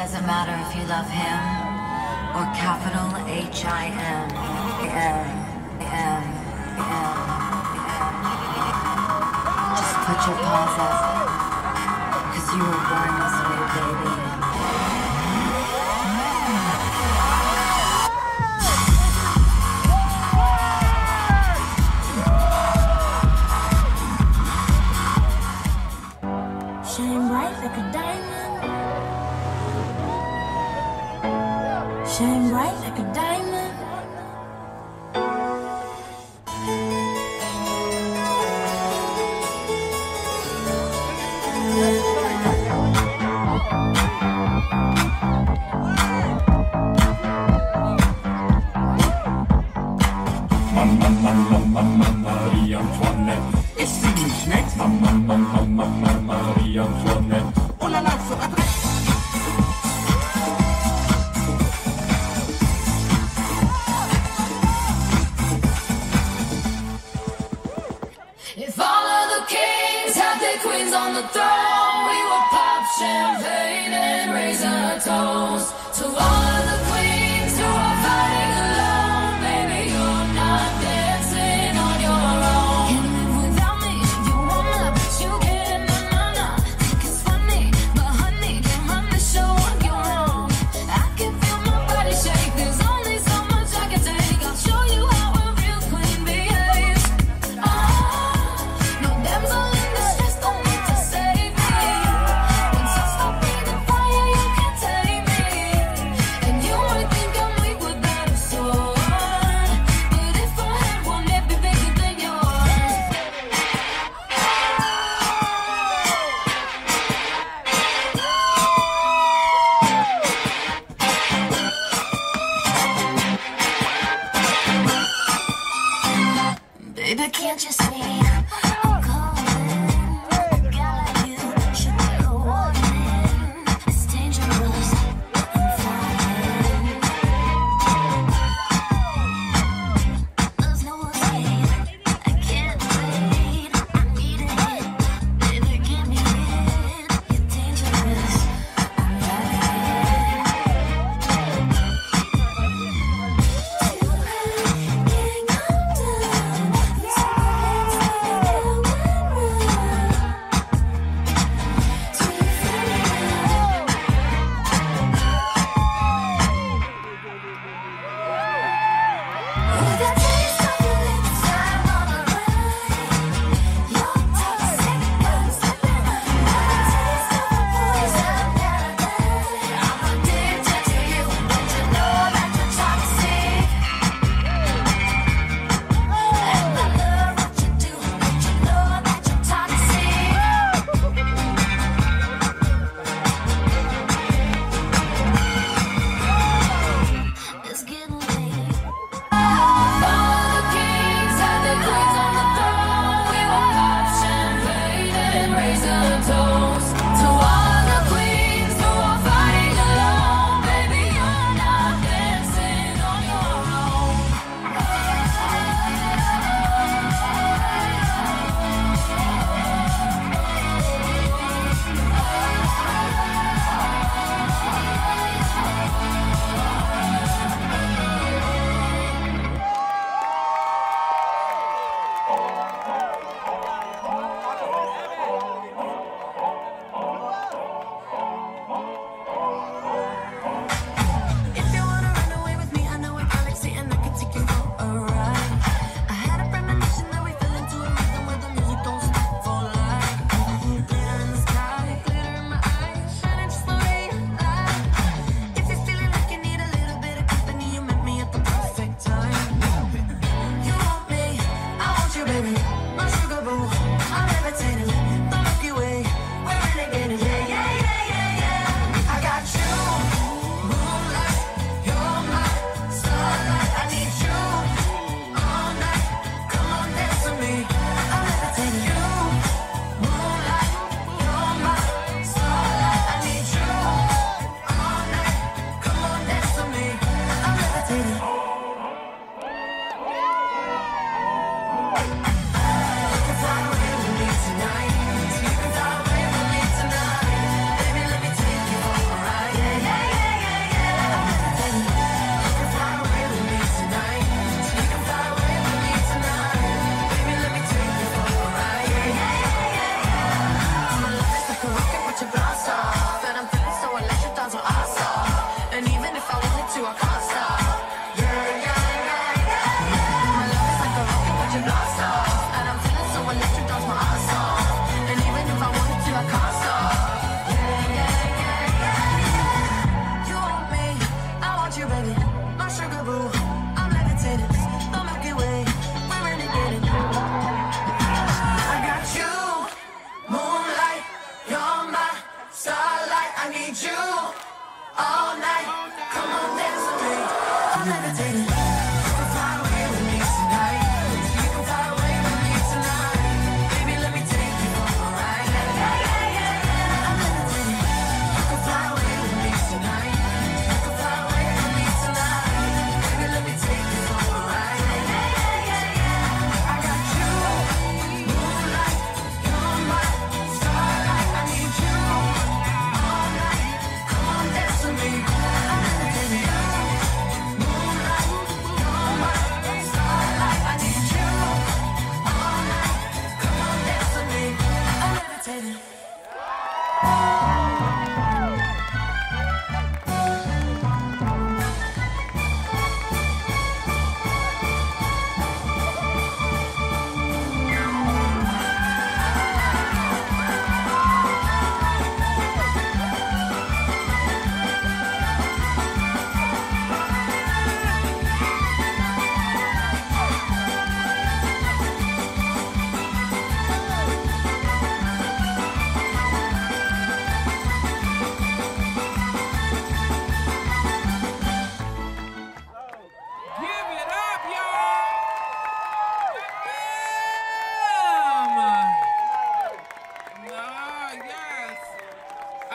doesn't matter if you love him or capital H-I-M. Just put your paws up, 'cause you were born this way, baby. Shine bright like a diamond. Shine bright like a diamond. Marie Antoinette. Ist sie nicht nett? Marie Antoinette. Oh la la, so adrett. If all of the kings had their queens on the throne, we would pop champagne and raise our toast to all of the queens who are fighting alone. Baby, you're not dancing on your own. Can't live without me, you wanna, but you can't. No. Think it's funny, but honey, can't run the show on your own. I can feel my body shake. There's only so much I can take. I'll show you how a real queen behaves. No damsel in distress, don't need to save me. Once I stop breathing fire, you can't take me.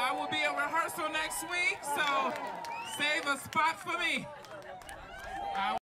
I will be at rehearsal next week, so save a spot for me.